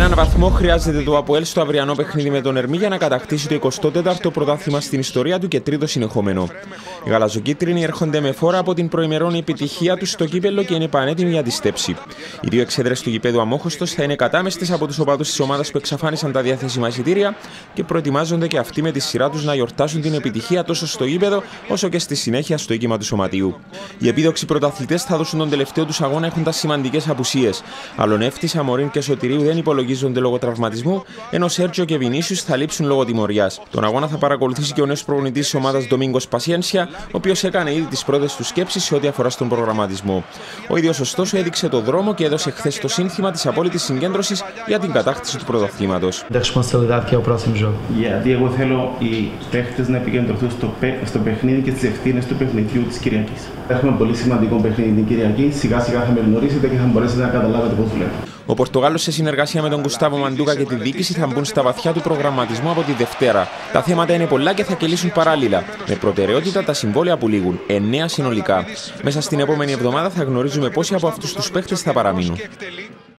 Έναν βαθμό χρειάζεται το ΑΠΟΕΛ στο αυριανό παιχνίδι με τον Ερμή για να κατακτήσει το 24ο πρωτάθλημα στην ιστορία του και τρίτο συνεχόμενο. Οι γαλαζοκίτρινοι έρχονται με φόρα από την προημερώνη επιτυχία του στο κύπελλο και είναι πανέτοιμοι για τη στέψη. Οι δύο εξέδρες του γηπέδου Αμόχωστος θα είναι κατάμεστες από τους οπαδούς της ομάδας που εξαφάνισαν τα διαθέσιμα εισιτήρια και προετοιμάζονται και αυτοί με τη σειρά τους να γιορτάσουν την επιτυχία τόσο στο γήπεδο όσο και στη συνέχεια στο οίκημα του σωματείου. Οι επίδοξοι πρωταθλητές θα δώσουν τον τελευταίο τους αγώνα έχοντας σημαντικές απουσίες. Αλονεύτης, Αμορίν και Σωτηρίου δεν υπολογίζονται λόγω τραυματισμού, ενώ Σέρτζιο και Βινίσιους θα λείψουν λόγω τιμωριάς. Τον αγώνα θα παρακολουθήσει και ο νέος προπονητής της ομάδας Ντομίνγκος Πασιένσια, ο οποίος έκανε ήδη τις πρώτες του σκέψεις σε ό,τι αφορά στον προγραμματισμό. Ο ίδιος ωστόσο έδειξε το δρόμο και έδωσε χθες το σύνθημα της απόλυτης συγκέντρωσης για την κατάκτηση του πρωταθλήματος. Γιατί εγώ θέλω οι παίχτες να επικεντρωθούν στο παιχνίδι και στις ευθύνες του παιχνιδιού της Κυριακής. Έχουμε πολύ σημαντικό παιχνίδι την Κυριακή. Σιγά σιγά θα με γνωρίσετε και θα μπορέσετε να καταλάβετε πώς δουλεύω. Ο Πορτογάλος, σε συνεργασία με τον Γκουστάβο Μαντούκα και τη διοίκηση, θα μπουν στα βαθιά του προγραμματισμού από τη Δευτέρα. Τα θέματα είναι πολλά και θα κυλήσουν παράλληλα. Με προτεραιότητα τα συμβόλαια που λήγουν. 9 συνολικά. Μέσα στην επόμενη εβδομάδα θα γνωρίζουμε πόσοι από αυτούς τους παίχτες θα παραμείνουν.